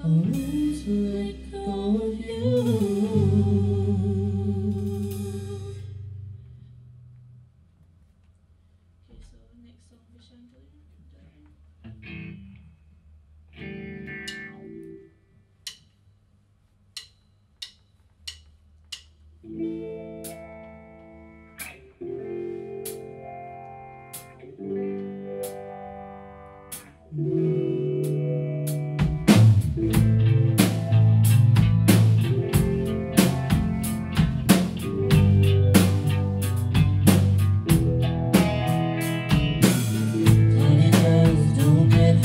I won't let go of you. Okay, so next song for Chantal. Tiny girls don't get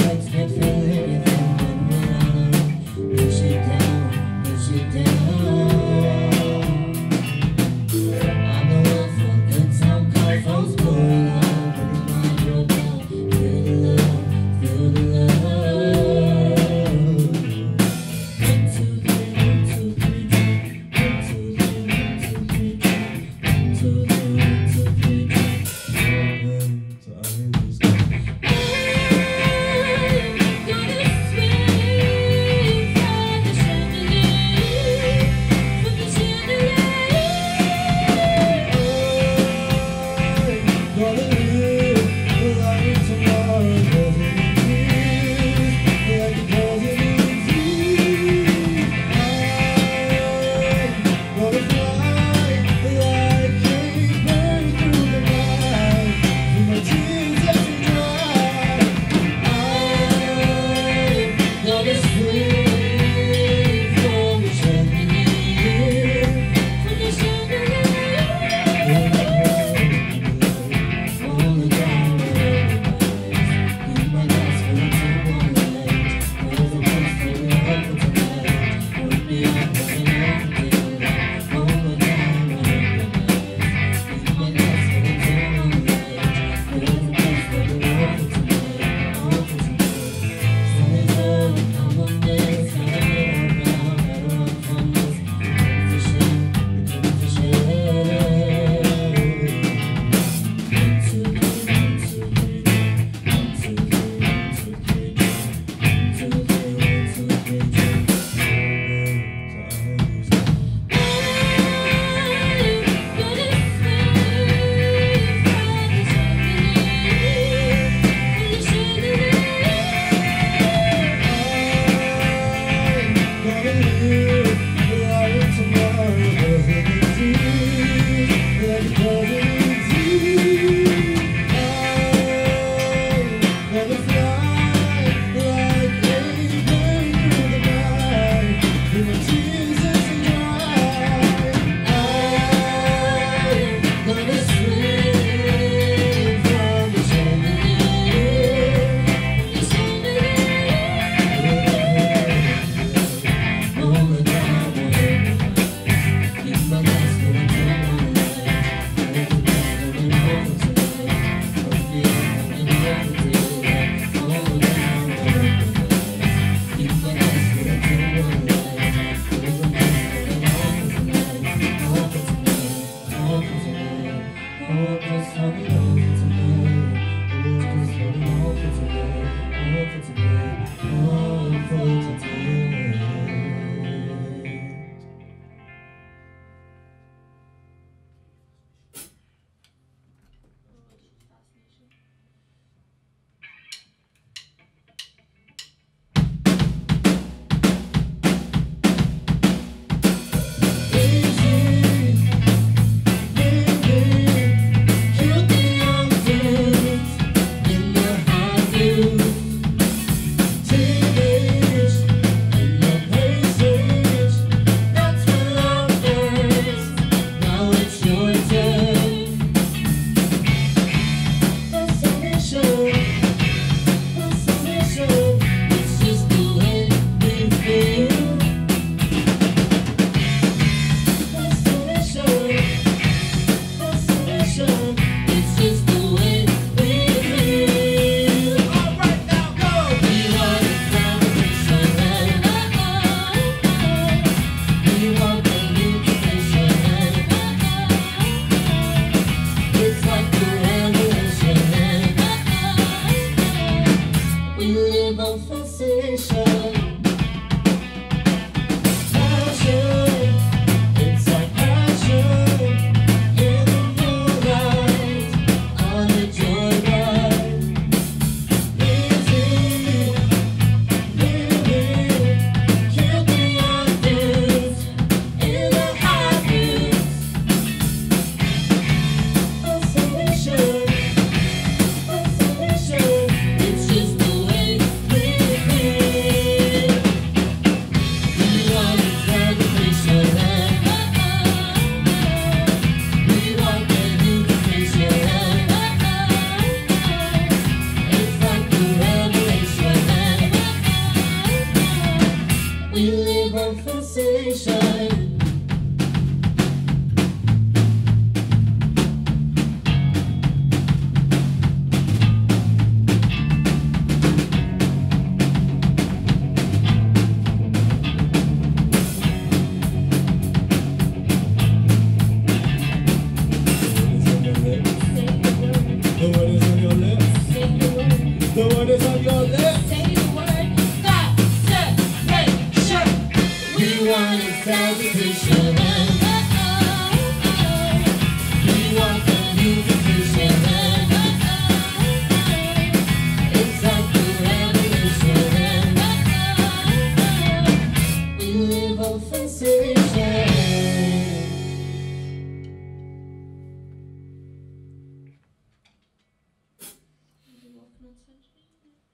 The word is on your lips. Say the word, consolation. We want exaltation. We want communication. It's like the revolution. We live on sensation. You're walking on sunshine.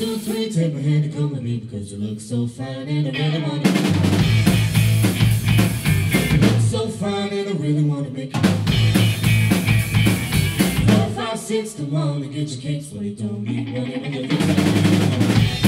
2, 3, take my hand and come with me because you look so fine and I really wanna. You look so fine and I really wanna make you. 4, 5, 6, come on and get your kicks when you don't need one in your lips.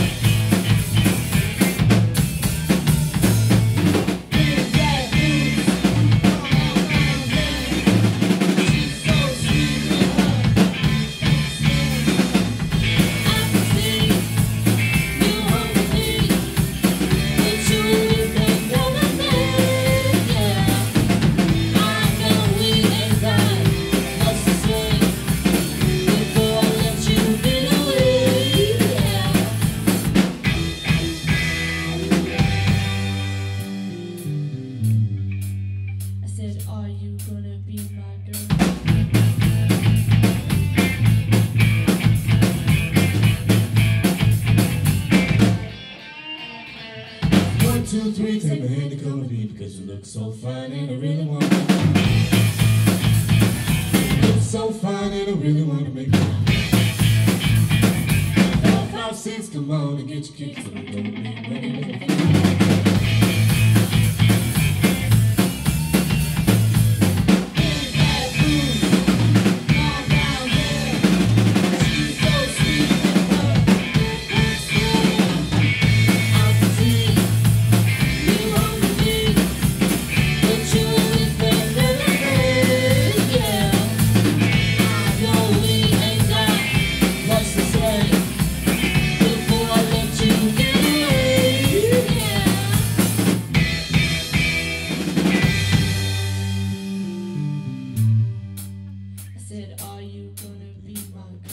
Are you gonna be my girl? 1, 2, 3, take my hand and come with me because you look so fine and I really want to. You look so fine and I really want to make you. 4, 5, 6, come on and get your kicks so we don't need money. Are you gonna be my girl?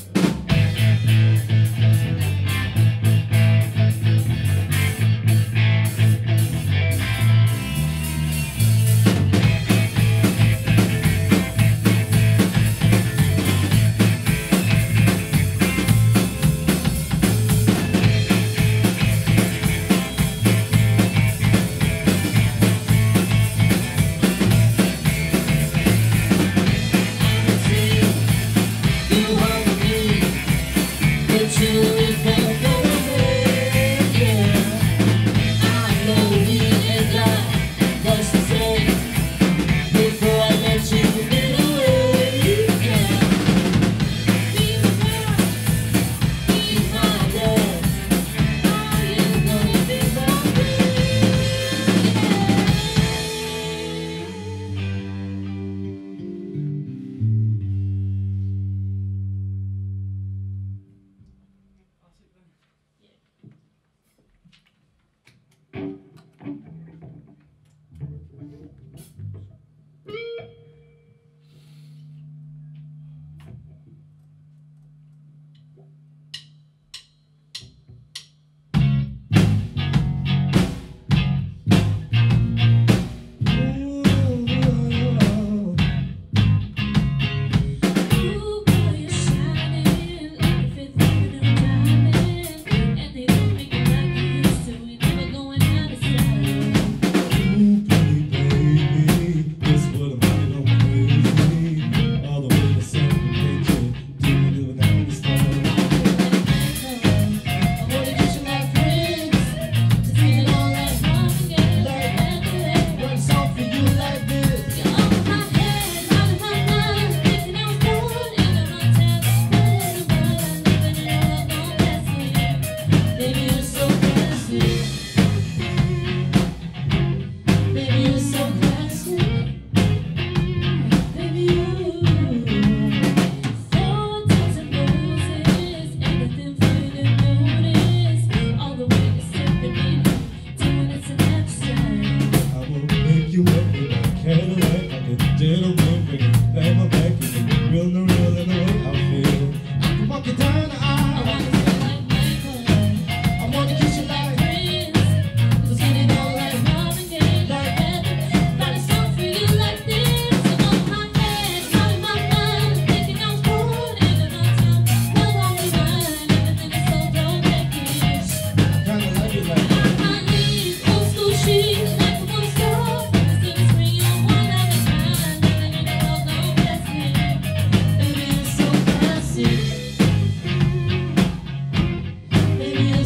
好，这个。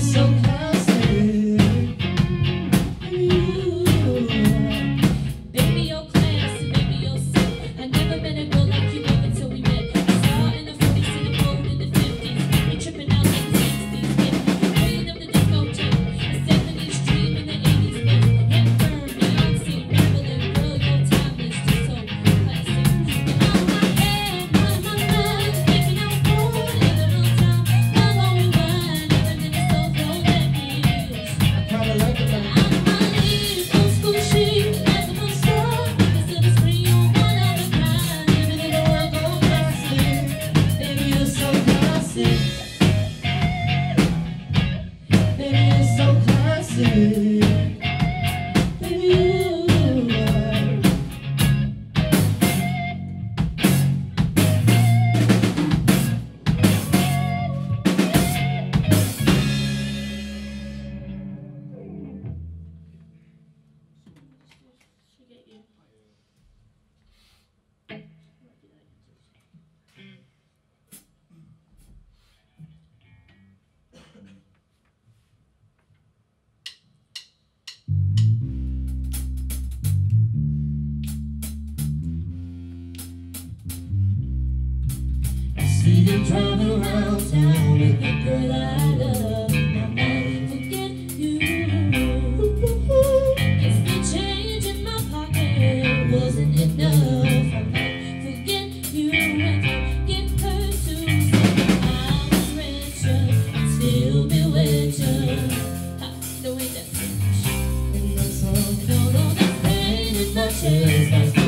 so classy. Baby, you're classy, baby, you're sick. I never met a girl like you, baby, till we met. I saw in the 40s, in the gold in the 50s. You tripping out like the 60s, baby. Queen of the discotheque. The 70s dream in the 80s, baby. Hit firm, Beyonce, Marilyn, girl, your time is just so classy. You're out of my head, out of my mind. Making out for a little time. How long we run, living in the so throwback years. I kinda like it like Out of my league, old school chic, like a monster. Because of the screen, you're one of a kind. Living in the world, go classy. baby, you're so classy. Baby, you're so classy. Baby, you are. See you driving around town with the girl I love. My mind Forget you. It's the change in my pocket wasn't enough. I might forget you and forget her too. Say I was richer and still be with you. No way that's in the sun. no, that's pain in my chest. That's